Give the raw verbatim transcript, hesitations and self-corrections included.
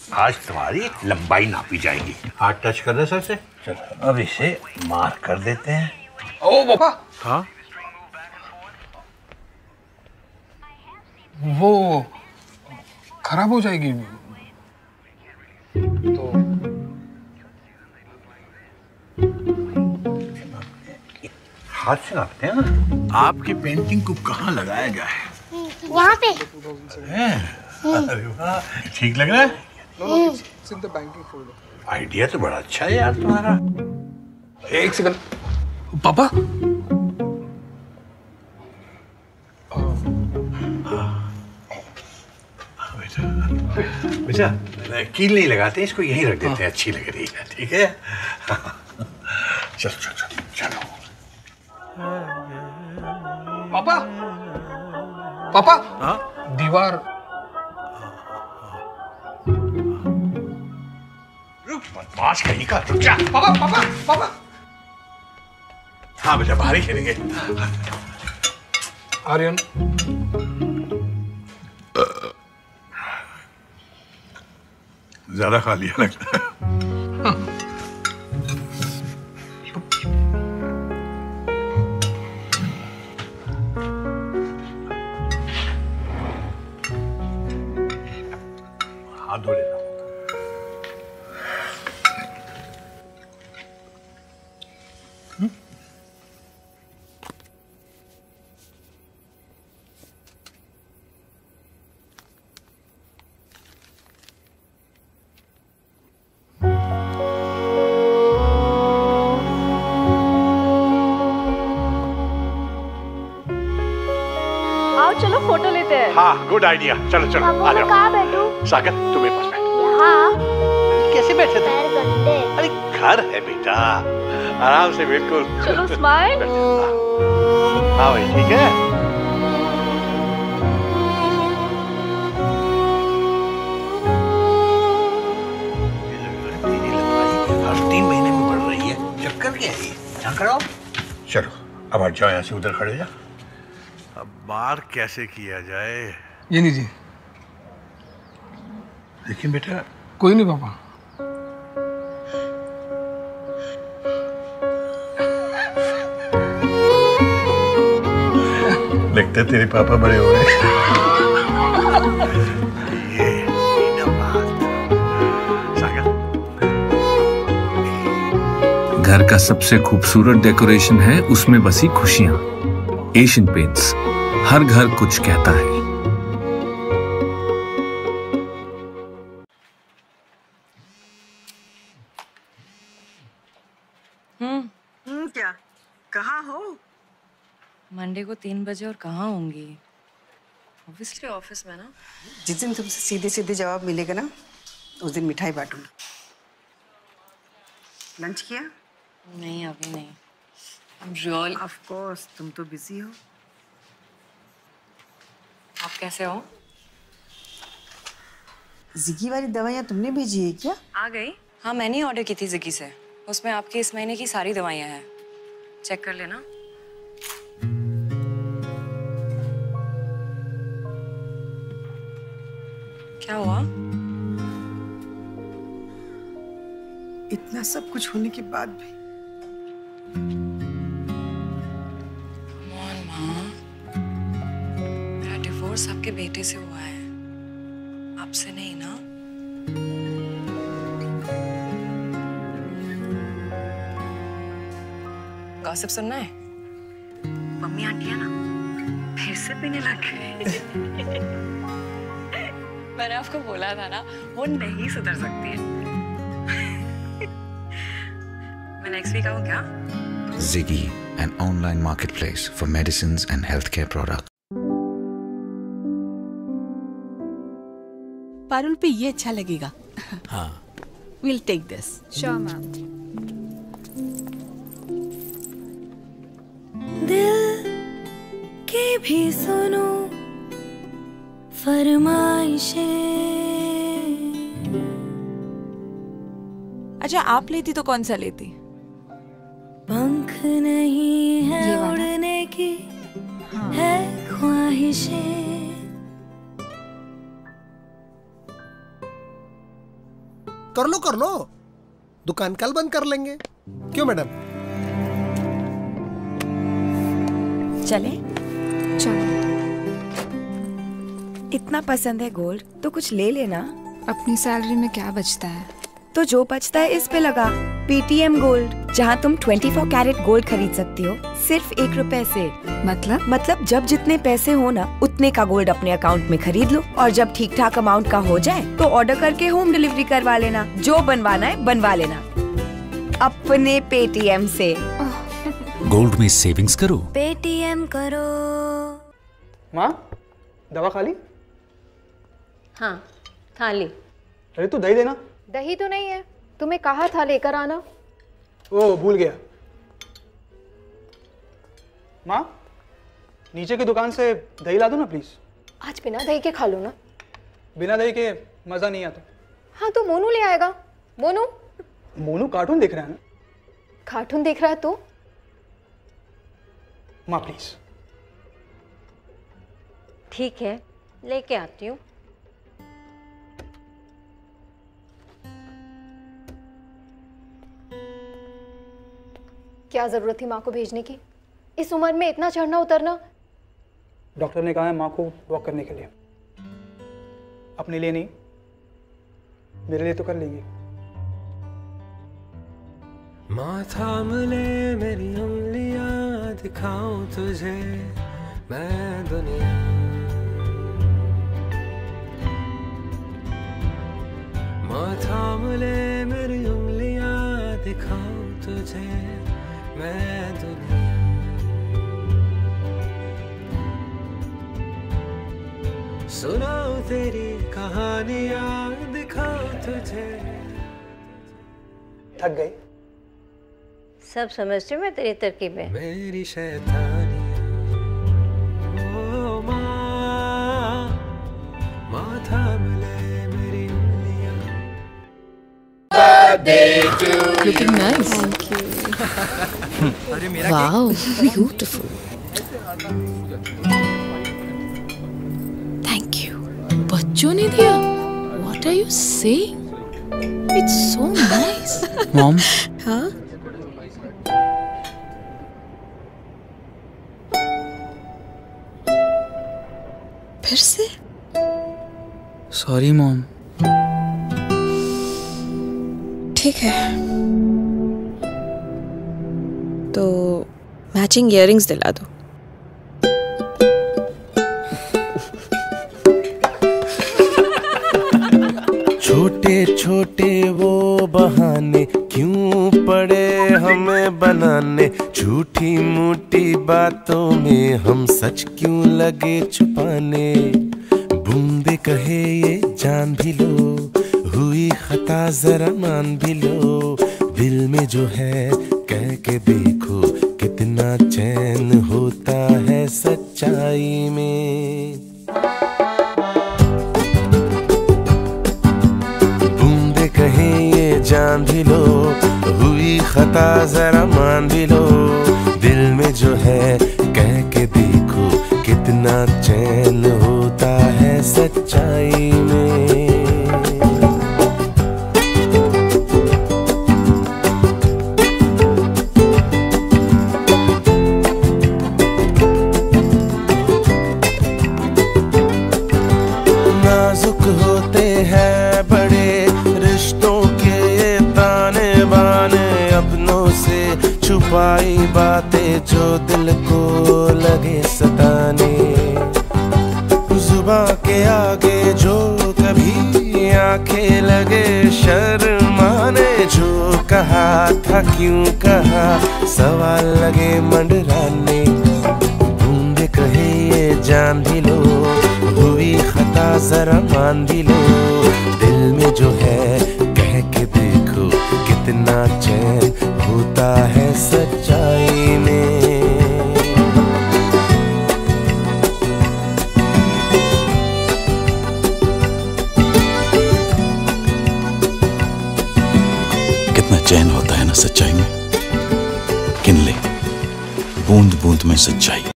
आज तुम्हारी लंबाई नापी जाएगी। हाथ टच कर दे सर से। चलो अब इसे मार कर देते हैं। ओ पापा। हाँ वो खराब हो जाएगी तो हाथ से नापते हैं ना। आपकी पेंटिंग को कहाँ लगाया गया है? वहाँ पे। अरे वाह, ठीक लग रहा है। आइडिया तो बड़ा अच्छा है यार तुम्हारा। एक सेकंड पापा। बेटा कील नहीं लगाते, इसको यहीं रख देते हैं। अच्छी लग रही है। ठीक है चलो चलो चलो। पापा पापा। हाँ दीवार। रुक बदमाश कहीं का, रुक जा। पापा पापा पापा। हाँ बेटा बाहर ही खेलेंगे। आर्यन ज्यादा खा लिया लगता है। हाथ धो लेना। चलो फोटो लेते हैं। हाँ गुड आइडिया। चलो चलो आ जाओ। कहाँ बैठूं? सागर तुम्हें पास बैठ। यहाँ। कैसे बैठे थे? पैर गंदे। अरे घर है बेटा, आराम से बिल्कुल। चलो स्माइल। हाँ भाई ठीक है। हर तीन महीने में बढ़ रही है। चक्कर क्या है? चलो अब हट जाओ यहाँ से, उधर खड़े जा। अब बार कैसे किया जाए? ये लीजिए। लेकिन बेटा कोई नहीं पापा। लगता है तेरे पापा बड़े हो गए। ये सागर घर का सबसे खूबसूरत डेकोरेशन है उसमें बसी खुशियां। एशियन पेंट्स, हर घर कुछ कहता है। हम्म हम्म क्या? कहाँ हो? मंडे को तीन बजे और कहाँ होंगी? ऑब्वियसली ऑफिस में ना। जिस दिन तुमसे सीधे सीधे जवाब मिलेगा ना, उस दिन मिठाई बांटूंगी। लंच किया? नहीं अभी नहीं। I'm really... Of course, तुम तो बिजी हो। आप कैसे हो? जिगी वाली दवाइयाँ तुमने भेजी है क्या? आ गई। हाँ मैंने ही ऑर्डर की थी जिगी से। उसमें आपकी इस महीने की सारी दवाइयाँ हैं। चेक कर लेना। क्या हुआ? इतना सब कुछ होने के बाद भी मेरा डिवोर्स आपके बेटे से हुआ है, आपसे नहीं ना? गॉसिप सुनना है? मम्मी आंटी है ना फिर से पीने लग गए। मैंने आपको बोला था ना वो नहीं सुधर सकती है। मैं नेक्स्ट वीक आऊँ क्या? Ziggy, an online marketplace for medicines and healthcare products. Parul पे ये अच्छा लगेगा। हाँ। We'll take this. Sure, ma'am. दिल की भी सुनो फरमाइशें। अच्छा आप लेती तो कौन सा लेती? पंख नहीं है उड़ने की, हाँ। है ख्वाहिशें। कर लो कर लो, दुकान कल बंद कर लेंगे। क्यों मैडम? चले? चलो। इतना पसंद है गोल्ड तो कुछ ले लेना। अपनी सैलरी में क्या बचता है? तो जो बचता है इस पे लगा। पेटीएम गोल्ड, जहाँ तुम चौबीस कैरेट गोल्ड खरीद सकती हो सिर्फ एक रुपए से। मतलब? मतलब जब जितने पैसे हो ना उतने का गोल्ड अपने अकाउंट में खरीद लो, और जब ठीक ठाक अमाउंट का हो जाए तो ऑर्डर करके होम डिलीवरी करवा लेना। जो बनवाना है बनवा लेना अपने पेटीएम से। गोल्ड में सेविंग्स करो, पेटीएम करो। माँ, दवा खा ली? हाँ खा ली। अरे तू दही देना। दही तो नहीं है, तुम्हें कहा था लेकर आना। ओ भूल गया। माँ, नीचे की दुकान से दही ला दो ना प्लीज। आज बिना दही के खा लो ना। बिना दही के मजा नहीं आता। हाँ तो मोनू ले आएगा। मोनू मोनू कार्टून देख रहा है ना? कार्टून देख रहा है तो? माँ प्लीज। ठीक है लेके आती हूँ। क्या जरूरत थी माँ को भेजने की? इस उम्र में इतना चढ़ना उतरना। डॉक्टर ने कहा है माँ को वॉक करने के लिए। अपने लिए नहीं, मेरे लिए तो कर लेगी। माँ थाम ले मेरी उंगलियां, दिखाऊं तुझे मैं दुनिया। माँ थाम ले मेरी उंगलियां, दिखाऊं तुझे मैं दुनिया। सुनाऊं तेरी कहानियां, दिखाऊं तुझे। थक गई? सब समझती हूँ मैं तेरी तरकीबें। मेरी शैतानियां, ओ माँ, माँ थाम ले मेरी उंगलियां। Looking nice. Thank you. Wow, beautiful. Thank you. बच्चों ने दिया? What are you saying? It's so nice. Mom. हाँ? फिर से? Sorry mom. ठीक है, तो मैचिंग इयररिंग्स दिला दो। छोटे छोटे वो बहाने क्यों पड़े हमें बनाने, झूठी मूठी बातों में हम सच क्यों लगे छुपाने। बूंदे कहे ये जान भी लो, हुई खता जरा मान भी लो। दिल में जो है कह के देखो, कितना चैन होता है सच्चाई में। बूंदे कहे ये जान भी लो, हुई खता जरा मान भी लो। दिल में जो है कह के देखो, कितना चैन होता है सच्चाई में। नाजुक होते हैं बड़े रिश्तों के ये ताने बाने, अपनों से छुपाई बातें जो दिल को लगे सताने। जुबां के आगे जो कभी आंखें लगे शर्माने, जो कहा था क्यों कहा सवाल लगे मंडराने। बूंदे कहे ये जान भी लो, हुई खता जरा मान भी लो। दिल में जो है कह के देखो, कितना चैन होता है सच्चाई में। कितना चैन होता है ना सच्चाई में। किन ले बूंद बूंद में सच्चाई।